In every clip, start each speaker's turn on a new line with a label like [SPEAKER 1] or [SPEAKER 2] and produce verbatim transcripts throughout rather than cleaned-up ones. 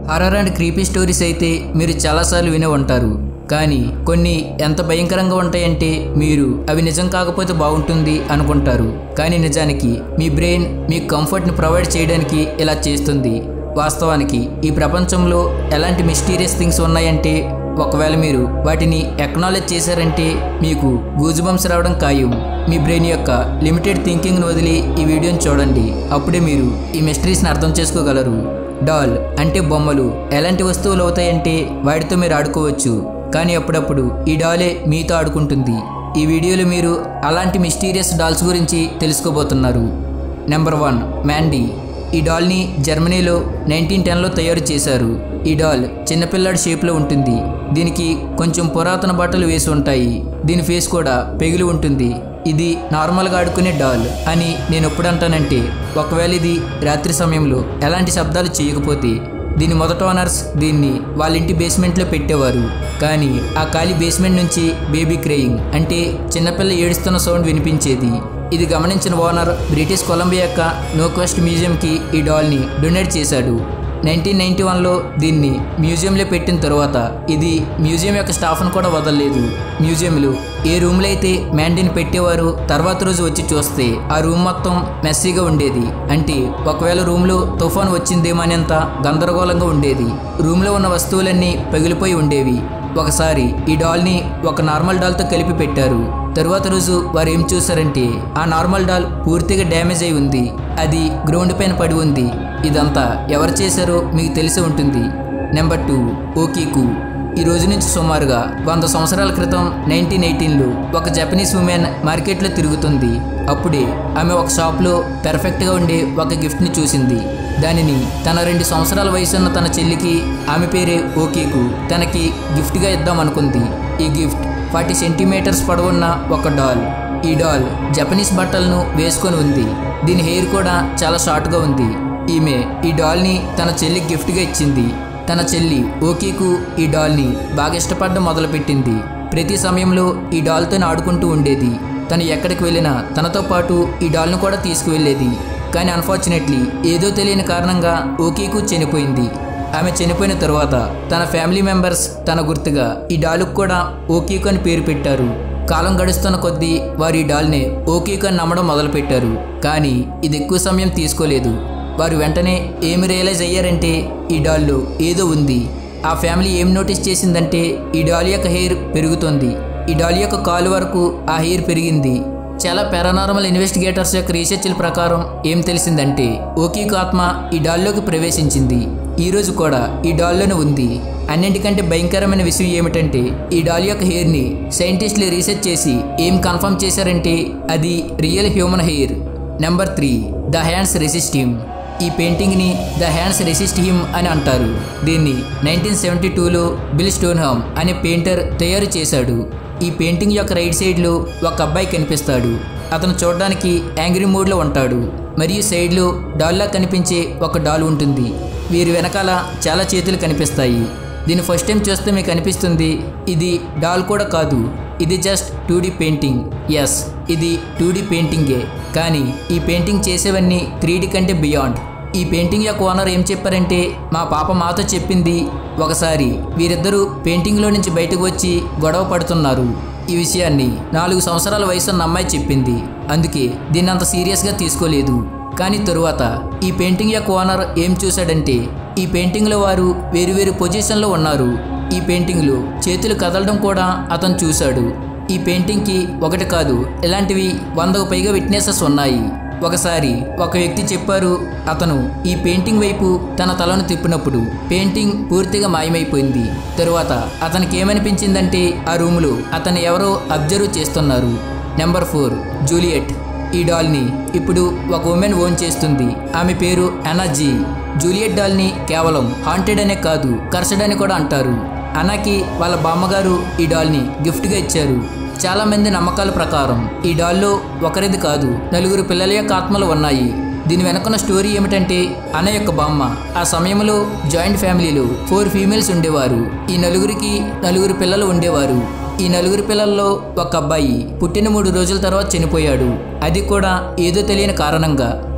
[SPEAKER 1] Horror and creepy stories అయితే మీరు చాలాసార్లు వినే ఉంటారు. కానీ కొన్ని ఎంత భయంకరంగా ఉంటాయంటే మీరు అవి నిజం కాకపోతే బాగుంటుంది అనుకుంటారు. కానీ నిజానికి మీ బ్రెయిన్ మీకు కంఫర్ట్ని ప్రొవైడ్ చేయడానికి ఇలా చేస్తుంది. వాస్తవానికి ఈ ప్రపంచంలో ఎలాంటి మిస్టీరియస్ థింగ్స్ ఉన్నాయంటే ఒకవేళ మీరు వాటిని ఎక్నాలెడ్జ్ చేశారంటే మీకు గూజ్ బంప్స్ రావడం ఖాయం. మీ బ్రెయిన్ యొక్క లిమిటెడ్ థింకింగ్ను వదిలి ఈ వీడియోని చూడండి. అప్పుడే మీరు ఈ మిస్టరీస్ని అర్థం చేసుకోగలరు. డాల్ అంటే బొమ్మలు. ఎలాంటి వస్తువులు అవుతాయంటే వాటితో మీరు ఆడుకోవచ్చు. కానీ అప్పుడప్పుడు ఈ డాలే మీతో ఆడుకుంటుంది. ఈ వీడియోలో మీరు అలాంటి మిస్టీరియస్ డాల్స్ గురించి తెలుసుకోబోతున్నారు. Number one, మ్యాండీ. ఈ డాల్ని జర్మనీలో నైన్టీన్ టెన్లో తయారు చేశారు. ఈ డాల్ చిన్నపిల్లాడి షేప్లో ఉంటుంది. దీనికి కొంచెం పురాతన బట్టలు వేసి ఉంటాయి. దీని ఫేస్ కూడా పెగిలి ఉంటుంది. ఇది నార్మల్గా ఆడుకునే డాల్ అని నేను ఎప్పుడు అంటానంటే ఒకవేళ ఇది రాత్రి సమయంలో ఎలాంటి శబ్దాలు చేయకపోతే దీని మొదట ఓనర్స్ దీన్ని వాళ్ళ ఇంటి బేస్మెంట్లో పెట్టేవారు. కానీ ఆ ఖాళీ బేస్మెంట్ నుంచి బేబీ క్రేయింగ్ అంటే చిన్నపిల్ల ఏడుస్తున్న సౌండ్ వినిపించేది. ఇది గమనించిన ఓనర్ బ్రిటిష్ కొలంబియా యొక్క నోక్వెస్ట్ మ్యూజియంకి ఈ డాల్ని డొనేట్ చేశాడు. నైన్టీన్ నైన్టీ వన్లో దీన్ని మ్యూజియంలో పెట్టిన తర్వాత ఇది మ్యూజియం యొక్క స్టాఫ్ను కూడా వదలలేదు. మ్యూజియంలో ఏ రూమ్లో అయితే మ్యాండీని పెట్టేవారు తర్వాత రోజు వచ్చి చూస్తే ఆ రూమ్ మొత్తం మెస్సీగా ఉండేది. అంటే ఒకవేళ రూమ్లో తుఫాను వచ్చిందేమో అనేంత గందరగోళంగా ఉండేది. రూమ్లో ఉన్న వస్తువులన్నీ పగిలిపోయి ఉండేవి. ఒకసారి ఈ డాల్ని ఒక నార్మల్ డాల్తో కలిపి పెట్టారు. తరువాత రోజు వారు ఏం చూశారంటే ఆ నార్మల్ డాల్ పూర్తిగా డ్యామేజ్ అయి ఉంది. అది గ్రౌండ్ పైన పడి ఉంది. ఇదంతా ఎవరు చేశారో మీకు తెలిసి ఉంటుంది. Number two, Okiku. ఈ రోజు నుంచి సుమారుగా వంద సంవత్సరాల క్రితం నైన్టీన్ ఎయిటీన్లో ఒక జపనీస్ ఉమెన్ మార్కెట్లో తిరుగుతుంది. అప్పుడే ఆమె ఒక షాప్లో పెర్ఫెక్ట్గా ఉండే ఒక గిఫ్ట్ని చూసింది. దానిని తన రెండు సంవత్సరాల వయసున్న తన చెల్లికి, ఆమె పేరే ఓకీకు, తనకి గిఫ్ట్గా ఇద్దాం అనుకుంది. ఈ గిఫ్ట్ ఫార్టీ సెంటీమీటర్స్ పొడవున్న ఒక డాల్. ఈ డాల్ జపనీస్ బట్టలను వేసుకొని ఉంది. దీని హెయిర్ కూడా చాలా షార్ట్గా ఉంది. ఈమె ఈ డాల్ని తన చెల్లికి గిఫ్ట్గా ఇచ్చింది. తన చెల్లి ఓకీకు ఈ డాల్ని బాగా ఇష్టపడడం మొదలుపెట్టింది. ప్రతి సమయంలో ఈ డాల్తో ఆడుకుంటూ ఉండేది. తను ఎక్కడికి వెళ్ళినా తనతో పాటు ఈ డాల్ను కూడా తీసుకువెళ్ళేది. కానీ అన్ఫార్చునేట్లీ ఏదో తెలియని కారణంగా ఓకీకు చనిపోయింది. ఆమె చనిపోయిన తరువాత తన ఫ్యామిలీ మెంబర్స్ తన గుర్తుగా ఈ డాల్కు కూడా ఓకీకు అని పేరు పెట్టారు. కాలం గడుస్తున్న కొద్దీ వారు ఈ డాల్నే ఓకీకు అని నమ్మడం మొదలుపెట్టారు. కానీ ఇది ఎక్కువ సమయం తీసుకోలేదు. వారు వెంటనే ఏమి రియలైజ్ అయ్యారంటే ఈ డాల్లో ఏదో ఉంది. ఆ ఫ్యామిలీ ఏం నోటీస్ చేసిందంటే ఈ డాల్ యొక్క హెయిర్ పెరుగుతుంది. ఈ డాల్ యొక్క కాలు వరకు ఆ హెయిర్ పెరిగింది. చాలా పారానార్మల్ ఇన్వెస్టిగేటర్స్ యొక్క రీసెర్చ్ల ప్రకారం ఏం తెలిసిందంటే ఓకీకు ఆత్మ ఈ డాల్లోకి ప్రవేశించింది. ఈరోజు కూడా ఈ డాల్లోనే ఉంది. అన్నింటికంటే భయంకరమైన విషయం ఏమిటంటే ఈ డాల్ యొక్క హెయిర్ని సైంటిస్టులు రీసెర్చ్ చేసి ఏం కన్ఫర్మ్ చేశారంటే అది real human hair. Number three, the hands resist him. ఈ పెయింటింగ్ని ద హ్యాండ్స్ రెసిస్ట్ హిమ్ అని అంటారు. దీన్ని నైన్టీన్ సెవెంటీ టూలో బిల్ స్టోన్హామ్ అనే పెయింటర్ తయారు చేశాడు. ఈ పెయింటింగ్ యొక్క రైట్ సైడ్లో ఒక అబ్బాయి కనిపిస్తాడు. అతను చూడడానికి యాంగ్రీ మూడ్లో ఉంటాడు. మరియు సైడ్లో డాల్లా కనిపించే ఒక డాల్ ఉంటుంది. వీరి వెనకాల చాలా చేతులు కనిపిస్తాయి. దీన్ని ఫస్ట్ టైం చూస్తే మీకు అనిపిస్తుంది ఇది డాల్ కూడా కాదు, ఇది just two D painting. Yes, ఇది టూ డీ పెయింటింగే. కానీ ఈ పెయింటింగ్ చేసేవన్నీ త్రీ డీ కంటే బియాండ్. ఈ పెయింటింగ్ యొక్క ఓనర్ ఏం చెప్పారంటే మా పాప మాతో చెప్పింది ఒకసారి వీరిద్దరూ పెయింటింగ్లో నుంచి బయటకు వచ్చి గొడవ పడుతున్నారు. ఈ విషయాన్ని నాలుగు సంవత్సరాల వయసున్న అమ్మాయి చెప్పింది. అందుకే దీన్ని అంత సీరియస్గా తీసుకోలేదు. కానీ తరువాత ఈ పెయింటింగ్ యొక్క ఓనర్ ఏం చూశాడంటే ఈ పెయింటింగ్లో వారు వేరు వేరు పొజిషన్లో ఉన్నారు. ఈ పెయింటింగ్లో చేతులు కదలడం కూడా అతను చూశాడు. ఈ పెయింటింగ్కి ఒకటి కాదు, ఇలాంటివి వందకు పైగా విట్నెసెస్ ఉన్నాయి. ఒకసారి ఒక వ్యక్తి చెప్పారు అతను ఈ పెయింటింగ్ వైపు తన తలను తిప్పినప్పుడు పెయింటింగ్ పూర్తిగా మాయమైపోయింది. తరువాత అతనికి ఏమనిపించిందంటే ఆ రూమ్లో అతను ఎవరో అబ్జర్వ్ చేస్తున్నారు. Number four, Juliet. ఈ డాల్ని ఇప్పుడు ఒక ఉమెన్ ఓన్ చేస్తుంది. ఆమె పేరు అనాజీ. జూలియట్ డాల్ని కేవలం హాంటెడ్ అనే కాదు, కర్సడ్ అని కూడా అంటారు. అనాకి వాళ్ళ బామ్మగారు ఈ డాల్ని గిఫ్ట్గా ఇచ్చారు. చాలా మంది నమ్మకాల ప్రకారం ఈ డాల్లో ఒకరిది కాదు నలుగురు పిల్లల యొక్క ఆత్మలు ఉన్నాయి. దీని వెనుకున్న స్టోరీ ఏమిటంటే అన్న యొక్క బామ్మ ఆ సమయంలో జాయింట్ ఫ్యామిలీలో ఫోర్ ఫీమేల్స్ ఉండేవారు. ఈ నలుగురికి నలుగురు పిల్లలు ఉండేవారు. ఈ నలుగురు పిల్లల్లో ఒక అబ్బాయి పుట్టిన మూడు రోజుల తర్వాత చనిపోయాడు. అది కూడా ఏదో తెలియని కారణంగా.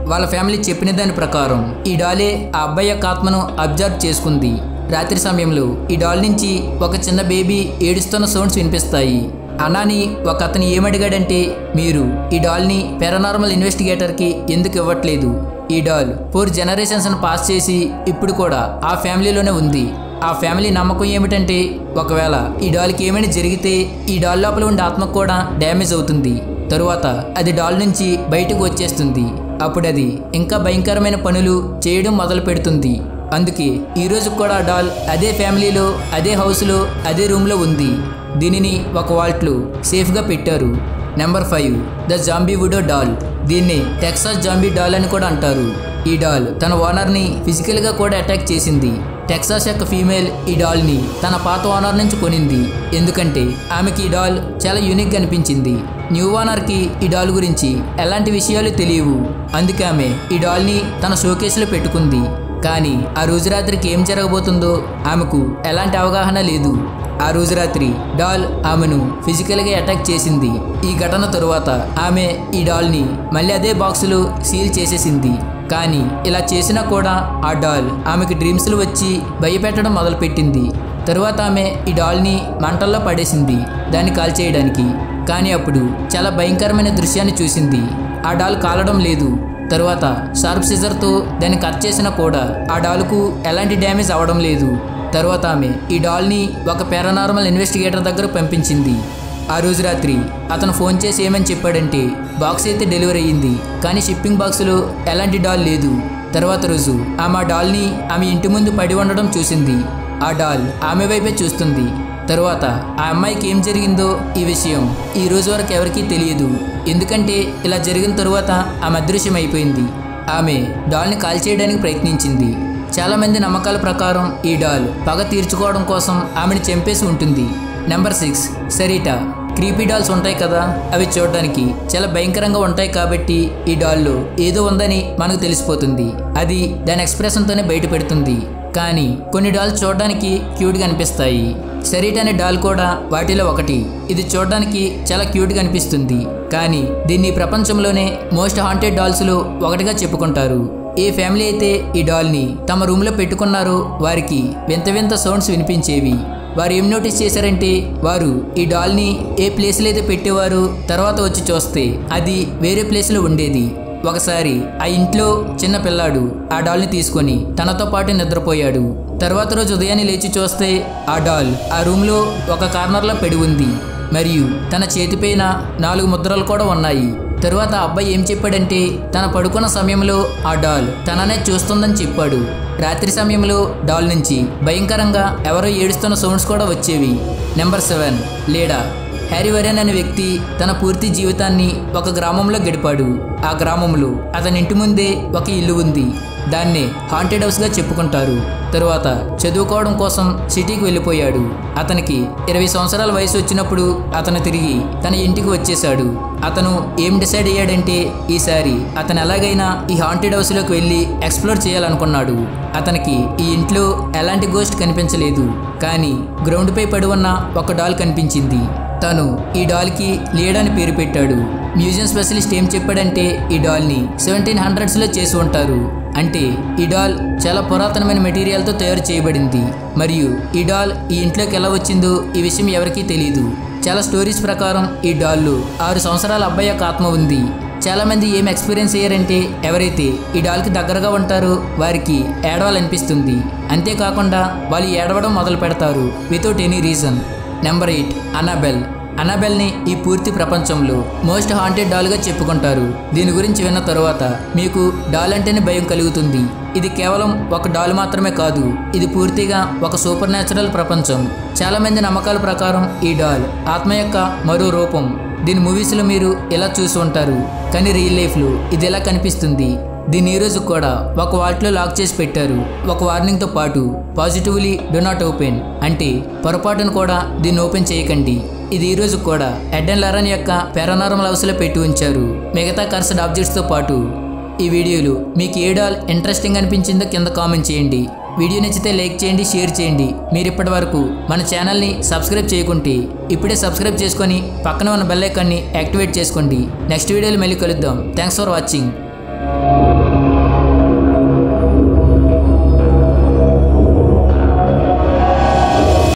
[SPEAKER 1] వాళ్ళ ఫ్యామిలీ చెప్పిన దాని ప్రకారం ఈ డాలే ఆ అబ్బాయి యొక్క ఆత్మను అబ్జర్వ్ చేసుకుంది. రాత్రి సమయంలో ఈ డాల్ నుంచి ఒక చిన్న బేబీ ఏడుస్తున్న సౌండ్స్ వినిపిస్తాయి. అనాని ఒక అతను ఏమడిగాడంటే, మీరు ఈ డాల్ని పారానార్మల్ ఇన్వెస్టిగేటర్కి ఎందుకు ఇవ్వట్లేదు? ఈ డాల్ ఫోర్ జనరేషన్స్ని పాస్ చేసి ఇప్పుడు కూడా ఆ ఫ్యామిలీలోనే ఉంది. ఆ ఫ్యామిలీ నమ్మకం ఏమిటంటే, ఒకవేళ ఈ డాల్కి ఏమైనా జరిగితే ఈ డాల్ లోపల ఉండే ఆత్మకు కూడా డ్యామేజ్ అవుతుంది. తరువాత అది డాల్ నుంచి బయటకు వచ్చేస్తుంది. అప్పుడు అది ఇంకా భయంకరమైన పనులు చేయడం మొదలు పెడుతుంది. అందుకే ఈరోజు కూడా డాల్ అదే ఫ్యామిలీలో, అదే హౌస్లో, అదే రూమ్లో ఉంది. దీనిని ఒక వాల్ట్లో సేఫ్గా పెట్టారు. Number five, the zombie voodoo doll. దీన్ని టెక్సాస్ జాంబీ డాల్ అని కూడా అంటారు. ఈ డాల్ తన ఓనర్ని ఫిజికల్గా కూడా అటాక్ చేసింది. టెక్సాస్ యొక్క ఫీమేల్ ఈ డాల్ని తన పాత ఓనర్ నుంచి కొనింది. ఎందుకంటే ఆమెకి ఈ డాల్ చాలా యూనిక్గా అనిపించింది. న్యూ ఓనర్కి ఈ డాల్ గురించి ఎలాంటి విషయాలు తెలియవు. అందుకే ఆమె ఈ డాల్ని తన షోకేస్లో పెట్టుకుంది. కానీ ఆ రోజు రాత్రికి ఏం జరగబోతుందో ఆమెకు ఎలాంటి అవగాహన లేదు. ఆ రోజు రాత్రి డాల్ ఆమెను ఫిజికల్గా అటాక్ చేసింది. ఈ ఘటన తరువాత ఆమె ఈ డాల్ని మళ్ళీ అదే బాక్సులో సీల్ చేసేసింది. కానీ ఇలా చేసినా కూడా ఆ డాల్ ఆమెకి డ్రీమ్స్లో వచ్చి భయపెట్టడం మొదలుపెట్టింది. తరువాత ఆమె ఈ డాల్ని మంటల్లో పడేసింది దాన్ని కాల్ చేయడానికి. కానీ అప్పుడు చాలా భయంకరమైన దృశ్యాన్ని చూసింది. ఆ డాల్ కాలడం లేదు. తరువాత షార్ప్ సిజర్తో దాన్ని కట్ చేసినా కూడా ఆ డాల్కు ఎలాంటి డ్యామేజ్ అవ్వడం లేదు. తరువాత ఆమె ఈ డాల్ని ఒక పారానార్మల్ ఇన్వెస్టిగేటర్ దగ్గర పంపించింది. ఆ రోజు రాత్రి అతను ఫోన్ చేసి ఏమని చెప్పాడంటే, బాక్స్ అయితే డెలివరీ అయ్యింది కానీ షిప్పింగ్ బాక్సులో ఎలాంటి డాల్ లేదు. తర్వాత రోజు ఆమె ఆ డాల్ని ఆమె ఇంటి ముందు పడి ఉండడం చూసింది. ఆ డాల్ ఆమె వైపే చూస్తుంది. తరువాత ఆ అమ్మాయికి ఏం జరిగిందో ఈ విషయం ఈ రోజు వరకు ఎవరికీ తెలియదు. ఎందుకంటే ఇలా జరిగిన తరువాత ఆమె అదృశ్యం అయిపోయింది. ఆమె డాల్ని కాల్ చేయడానికి ప్రయత్నించింది. చాలామంది నమ్మకాల ప్రకారం ఈ డాల్ పగ తీర్చుకోవడం కోసం ఆమెను చంపేసి ఉంటుంది. Number six, Serita. Creepy dolls ఉంటాయి కదా, అవి చూడడానికి చాలా భయంకరంగా ఉంటాయి కాబట్టి ఈ డాల్లో ఏదో ఉందని మనకు తెలిసిపోతుంది. అది దాని ఎక్స్ప్రెషన్తోనే బయట పెడుతుంది. కానీ కొన్ని డాల్స్ చూడడానికి క్యూట్గా అనిపిస్తాయి. సెరీటా అనే డాల్ కూడా వాటిలో ఒకటి. ఇది చూడడానికి చాలా క్యూట్గా అనిపిస్తుంది. కానీ దీన్ని ప్రపంచంలోనే మోస్ట్ హాంటెడ్ డాల్స్లో ఒకటిగా చెప్పుకుంటారు. ఏ ఫ్యామిలీ అయితే ఈ డాల్ని తమ రూమ్లో పెట్టుకున్నారో వారికి వింత వింత సౌండ్స్ వినిపించేవి. వారు ఏం నోటీస్ చేశారంటే, వారు ఈ డాల్ని ఏ ప్లేస్లో అయితే పెట్టేవారు తర్వాత వచ్చి చూస్తే అది వేరే ప్లేస్లో ఉండేది. ఒకసారి ఆ ఇంట్లో చిన్న పిల్లాడు ఆ డాల్ని తీసుకొని తనతో పాటు నిద్రపోయాడు. తర్వాత రోజు ఉదయాన్నే లేచి చూస్తే ఆ డాల్ ఆ రూమ్లో ఒక కార్నర్లో పడి ఉంది. మరియు తన చేతిపైన నాలుగు ముద్రలు కూడా ఉన్నాయి. తరువాత ఆ అబ్బాయి ఏం చెప్పాడంటే, తన పడుకున్న సమయంలో ఆ డాల్ తననే చూస్తుందని చెప్పాడు. రాత్రి సమయంలో డాల్ నుంచి భయంకరంగా ఎవరో ఏడుస్తున్న సౌండ్స్ కూడా వచ్చేవి. Number seven, Letta. Harry Warren అనే వ్యక్తి తన పూర్తి జీవితాన్ని ఒక గ్రామంలో గడిపాడు. ఆ గ్రామంలో అతని ఇంటి ముందే ఒక ఇల్లు ఉంది. దాన్నే హాంటెడ్ హౌస్గా చెప్పుకుంటారు. తరువాత చదువుకోవడం కోసం సిటీకి వెళ్ళిపోయాడు. అతనికి ఇరవై సంవత్సరాల వయసు వచ్చినప్పుడు అతను తిరిగి తన ఇంటికి వచ్చేశాడు. అతను ఏం డిసైడ్ అయ్యాడంటే, ఈసారి అతను ఎలాగైనా ఈ హాంటెడ్ హౌస్లోకి వెళ్ళి ఎక్స్ప్లోర్ చేయాలనుకున్నాడు. అతనికి ఈ ఇంట్లో ఎలాంటి గోస్ట్ కనిపించలేదు. కానీ గ్రౌండ్పై పడి ఉన్న ఒక డాల్ కనిపించింది. తను ఈ డాల్కి లీడ్ అని పేరు పెట్టాడు. మ్యూజియం స్పెషలిస్ట్ ఏం చెప్పాడంటే, ఈ డాల్ని సెవెంటీన్ హండ్రెడ్స్లో చేసి ఉంటారు. అంటే ఈ డాల్ చాలా పురాతనమైన మెటీరియల్తో తయారు చేయబడింది. మరియు ఈ డాల్ ఈ ఇంట్లోకి ఎలా వచ్చిందో ఈ విషయం ఎవరికీ తెలియదు. చాలా స్టోరీస్ ప్రకారం ఈ డాల్లో ఆరు సంవత్సరాల అబ్బాయి యొక్క ఆత్మ ఉంది. చాలామంది ఏం ఎక్స్పీరియన్స్ అయ్యారంటే, ఎవరైతే ఈ డాల్కి దగ్గరగా ఉంటారో వారికి ఏడవాలనిపిస్తుంది. అంతేకాకుండా వాళ్ళు ఏడవడం మొదలు పెడతారు without any reason. Number eight, Annabelle. అనాబెల్ని ఈ పూర్తి ప్రపంచంలో మోస్ట్ హాంటెడ్ డాల్గా చెప్పుకుంటారు. దీని గురించి విన్న తరువాత మీకు డాల్ అంటేనే భయం కలుగుతుంది. ఇది కేవలం ఒక డాల్ మాత్రమే కాదు, ఇది పూర్తిగా ఒక సూపర్ న్యాచురల్ ప్రపంచం. చాలామంది నమ్మకాల ప్రకారం ఈ డాల్ ఆత్మ యొక్క మరో రూపం. దీని మూవీస్లో మీరు ఇలా చూసి ఉంటారు, కానీ రియల్ లైఫ్లో ఇది ఎలా కనిపిస్తుంది. దీన్ని ఈరోజు కూడా ఒక వాల్ట్లో లాక్ చేసి పెట్టారు, ఒక వార్నింగ్తో పాటు పాజిటివ్లీ డో నాట్ ఓపెన్, అంటే పొరపాటును కూడా దీన్ని ఓపెన్ చేయకండి. ఇది ఈరోజు కూడా ఎడ్ అండ్ లెరన్ యొక్క పారానార్మల్ హౌస్లో పెట్టి ఉంచారు, మిగతా కర్సడ్ ఆబ్జెక్ట్స్తో పాటు. ఈ వీడియోలో మీకు ఏ డాల్ ఇంట్రెస్టింగ్ అనిపించిందో కింద కామెంట్ చేయండి. వీడియో నచ్చితే లైక్ చేయండి, షేర్ చేయండి. మీరు ఇప్పటి వరకు మన ఛానల్ని సబ్స్క్రైబ్ చేయకుంటే ఇప్పుడే సబ్స్క్రైబ్ చేసుకొని పక్కన ఉన్న బెల్ ఐకాన్ని యాక్టివేట్ చేసుకోండి. నెక్స్ట్ వీడియోలో మళ్ళీ కలుద్దాం. Thanks for watching.